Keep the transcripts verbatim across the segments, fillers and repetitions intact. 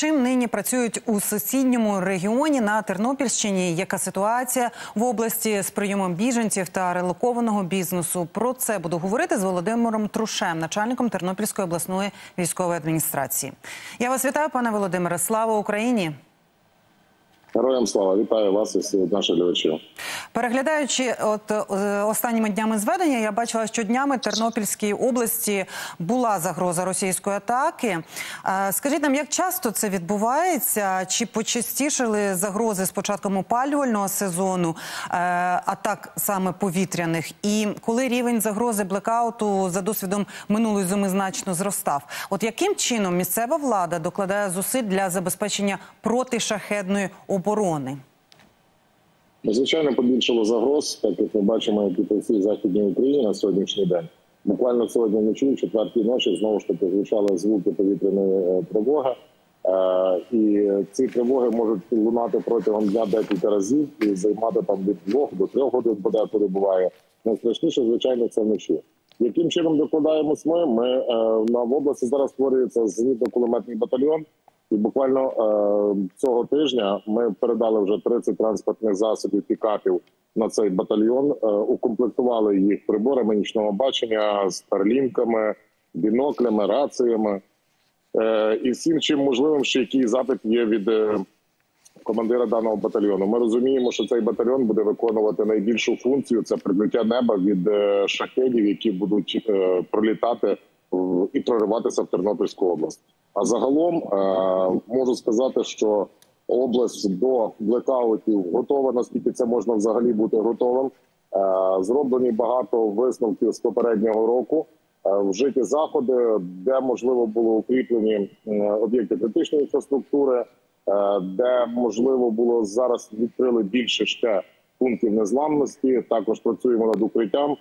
чим нині працюють у сусідньому регіоні на Тернопільщині? Яка ситуація в області з прийомом біженців та релокованого бізнесу? Про це буду говорити з Володимиром Трушем, начальником Тернопільської обласної військової адміністрації. Я вас вітаю, пане Володимире. Слава Україні! Героям слава! Вітаю вас і всіх наших глядачів. Переглядаючи от останніми днями зведення, я бачила, що днями Тернопільській області була загроза російської атаки. Скажіть нам, як часто це відбувається? Чи почастішали загрози з початком опалювального сезону, атак саме повітряних? І коли рівень загрози блекауту за досвідом минулої зими значно зростав? От яким чином місцева влада докладає зусиль для забезпечення протишахедної оборони? Звичайно, побільшало загроз, так як ми бачимо, як і по всій Західній Україні на сьогоднішній день. Буквально сьогодні вночі, в четвертій ночі, знову ж таки звучали звуки повітряної тривоги. І ці тривоги можуть лунати протягом дня декілька разів і займати там від двох до трьох годин, подекуди буває. Найстрашніше, звичайно, це вночі. Яким чином докладаємось ми? Ми на в області зараз створюється зенітно-кулеметний батальйон. І буквально е, цього тижня ми передали вже тридцять транспортних засобів, пікапів на цей батальйон, е, укомплектували їх приборами нічного бачення, старлінками, біноклями, раціями. Е, і всім чим можливим, що який запит є від е, командира даного батальйону. Ми розуміємо, що цей батальйон буде виконувати найбільшу функцію – це прикриття неба від е, шахедів, які будуть е, пролітати в, і прориватися в Тернопільську область. А загалом можу сказати, що область до блекаутів готова, наскільки це можна взагалі бути готовим. Зроблені багато висновків з попереднього року. Вжиті заходи, де можливо було укріплені об'єкти критичної інфраструктури, де можливо було зараз відкрили більше ще пунктів незламності. Також працюємо над укриттям.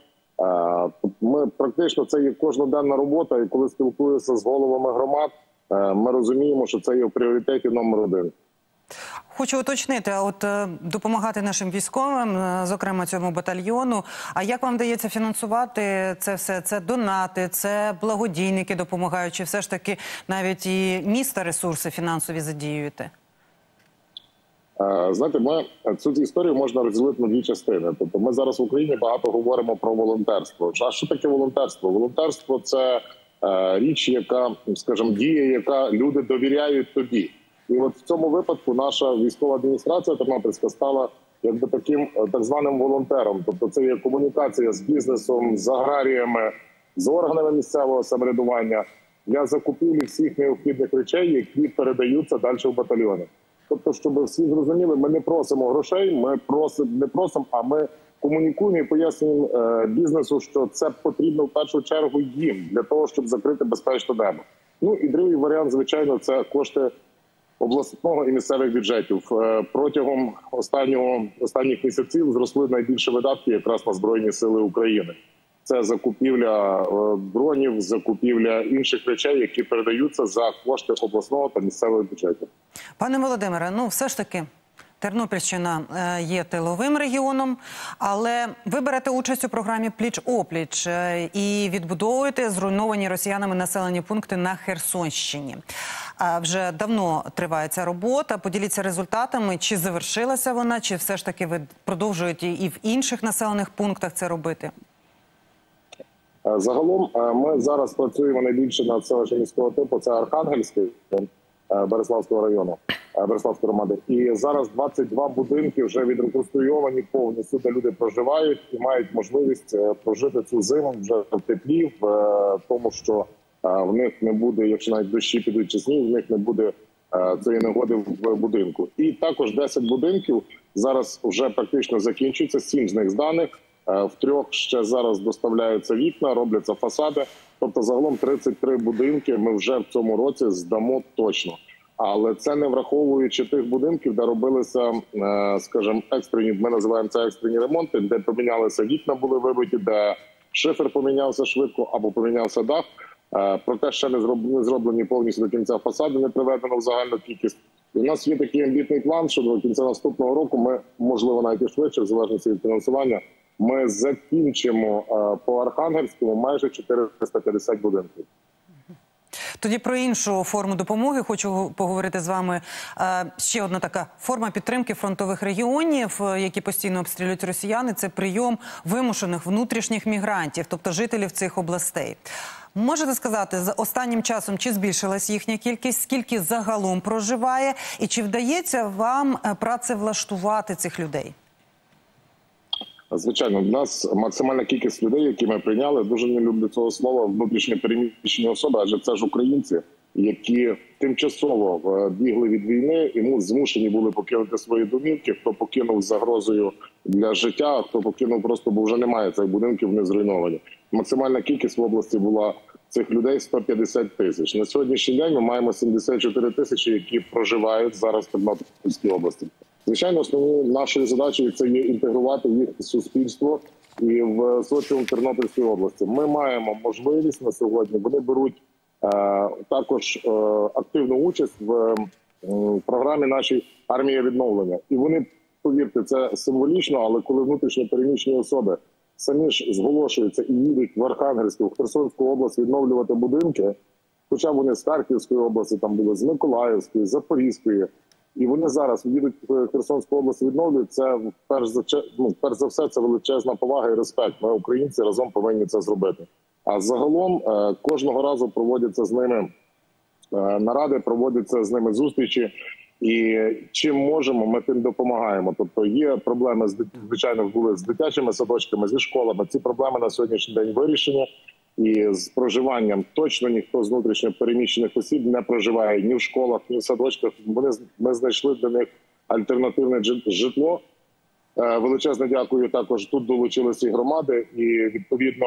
Ми практично, це є кожноденна робота, і коли спілкуюся з головами громад, ми розуміємо, що це є в пріоритеті номер один. Хочу уточнити, а от допомагати нашим військовим, зокрема цьому батальйону, а як вам вдається фінансувати це все? Це донати, це благодійники допомагають, чи все ж таки навіть і міста ресурси фінансові задіюєте? Знаєте, ми цю історію можна розділити на дві частини. Тобто ми зараз в Україні багато говоримо про волонтерство. А що таке волонтерство? Волонтерство – це річ, яка, скажімо, дія, яка люди довіряють тобі. І от в цьому випадку наша військова адміністрація Тернопільська стала якби таким так званим волонтером. Тобто це є комунікація з бізнесом, з аграріями, з органами місцевого самоврядування для закупівлі всіх необхідних речей, які передаються далі в батальйони. Тобто, щоб всі зрозуміли, ми не просимо грошей, ми просимо, не просимо, а ми комунікуємо і пояснюємо е, бізнесу, що це потрібно в першу чергу їм, для того, щоб закрити безпечне небо. Ну і другий варіант, звичайно, це кошти обласного і місцевих бюджетів. Е, протягом останнього, останніх місяців зросли найбільші видатки якраз на Збройні Сили України. Це закупівля е, дронів, закупівля інших речей, які передаються за кошти обласного та місцевого бюджетів. Пане Володимире, ну все ж таки Тернопільщина є тиловим регіоном, але ви берете участь у програмі «Пліч-опліч» і відбудовуєте зруйновані росіянами населені пункти на Херсонщині. Вже давно триває ця робота. Поділіться результатами, чи завершилася вона, чи все ж таки ви продовжуєте і в інших населених пунктах це робити? Загалом ми зараз працюємо найбільше над селищем міського типу, це Архангельський, Береславського району, Береславської громади. І зараз двадцять два будинки вже відреконструйовані повністю, де люди проживають і мають можливість прожити цю зиму вже в теплі, в тому, що в них не буде, якщо навіть дощі підуть чи сніг, в них не буде цієї негоди в будинку. І також десять будинків зараз вже практично закінчуються, сім з них зданих. В трьох ще зараз доставляються вікна, робляться фасади. Тобто загалом тридцять три будинки ми вже в цьому році здамо точно. Але це не враховуючи тих будинків, де робилися, скажімо, екстрені, ми називаємо це екстрені ремонти, де помінялися вікна, були вибиті, де шифер помінявся швидко або помінявся дах. Проте ще не зроблені повністю до кінця фасади, не приведено в загальну кількість. І у нас є такий амбітний план, що до кінця наступного року ми, можливо, навіть і швидше, в залежності від фінансування, ми закінчимо по Архангельському майже чотириста п'ятдесят будинків. Тоді про іншу форму допомоги хочу поговорити з вами. Ще одна така форма підтримки фронтових регіонів, які постійно обстрілюють росіяни, це прийом вимушених внутрішніх мігрантів, тобто жителів цих областей. Можете сказати, за останнім часом, чи збільшилась їхня кількість, скільки загалом проживає, і чи вдається вам працевлаштувати цих людей? Звичайно, в нас максимальна кількість людей, які ми прийняли, дуже не люблю цього слова, внутрішньо переміщені особи, адже це ж українці, які тимчасово бігли від війни і змушені були покинути свої домівки, хто покинув з загрозою для життя, а хто покинув просто, бо вже немає цих будинків, вони зруйновані. Максимальна кількість в області була цих людей сто п'ятдесят тисяч. На сьогоднішній день ми маємо сімдесят чотири тисячі, які проживають зараз в Тернопільській області. Звичайно, основною нашою задачею це є інтегрувати їх в суспільство і в соціум Тернопільської області. Ми маємо можливість на сьогодні, вони беруть е, також е, активну участь в е, програмі нашій «Армія відновлення». І вони, повірте, це символічно, але коли внутрішньо переміщені особи самі ж зголошуються і їдуть в Архангельську, в Херсонську область відновлювати будинки, хоча вони з Харківської області, там були з Миколаївської, з Запорізької, і вони зараз їдуть в Херсонську область, відновлюють, це перш за, ну, перш за все це величезна повага і респект. Ми, українці, разом повинні це зробити. А загалом кожного разу проводяться з ними наради, проводяться з ними зустрічі. І чим можемо, ми тим допомагаємо. Тобто є проблеми, звичайно, були з дитячими садочками, зі школами. Ці проблеми на сьогоднішній день вирішені. І з проживанням точно ніхто з внутрішньо переміщених осіб не проживає ні в школах, ні в садочках. Вони, ми знайшли для них альтернативне житло. Величезне дякую. Також тут долучилися і громади, і відповідно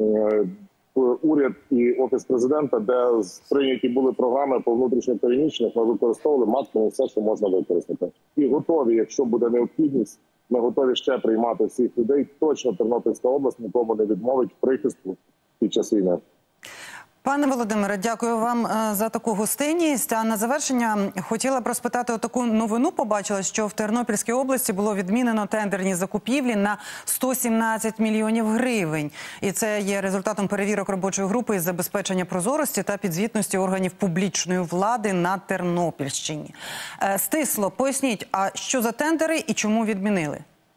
уряд і Офіс президента, де прийняті були програми по внутрішньо переміщених, ми використовували максимум все, що можна використати. І готові, якщо буде необхідність, ми готові ще приймати всіх людей. Точно Тернопільська область нікому не відмовить прихистку під час війни. Пане Володимире, дякую вам за таку гостинність. А на завершення хотіла б розпитати таку новину. Побачила, що в Тернопільській області було відмінено тендерні закупівлі на сто сімнадцять мільйонів гривень. І це є результатом перевірок робочої групи із забезпечення прозорості та підзвітності органів публічної влади на Тернопільщині. Стисло, поясніть, а що за тендери і чому відмінили?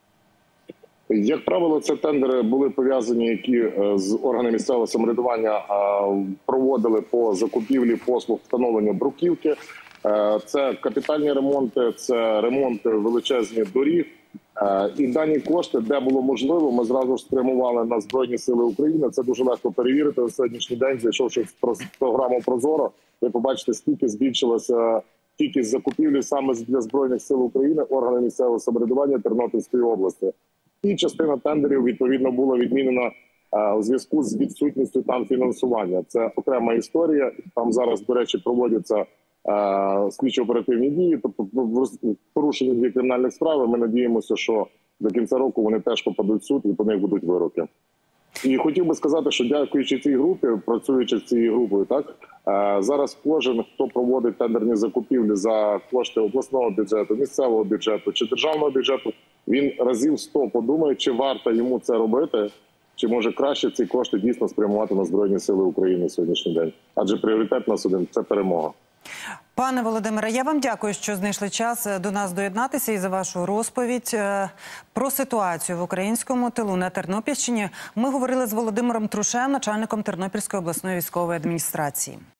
Як правило, це тендери були пов'язані, які з органами місцевого самоврядування проводили по закупівлі послуг встановлення бруківки. Це капітальні ремонти, це ремонти величезні доріг. І дані кошти, де було можливо, ми зразу ж спрямували на Збройні Сили України. Це дуже легко перевірити на сьогоднішній день. Зайшовши в програму «Прозоро», ви побачите, скільки збільшилася кількість закупівлі саме для Збройних Сил України, органи місцевого самоврядування Тернопільської області. І частина тендерів, відповідно, була відмінена у зв'язку з відсутністю там фінансування. Це окрема історія. Там зараз, до речі, проводяться слідчо-оперативні дії, тобто порушені дві кримінальних справи. Ми надіємося, що до кінця року вони теж попадуть в суд і по них будуть вироки. І хотів би сказати, що дякуючи цій групі, працюючи з цією групою, так, зараз кожен, хто проводить тендерні закупівлі за кошти обласного бюджету, місцевого бюджету чи державного бюджету, він разів сто подумає, чи варто йому це робити, чи може краще ці кошти дійсно спрямувати на Збройні Сили України сьогоднішній день. Адже пріоритет нас один – це перемога. Пане Володимире, я вам дякую, що знайшли час до нас доєднатися і за вашу розповідь про ситуацію в українському тилу на Тернопільщині. Ми говорили з Володимиром Трушем, начальником Тернопільської обласної військової адміністрації.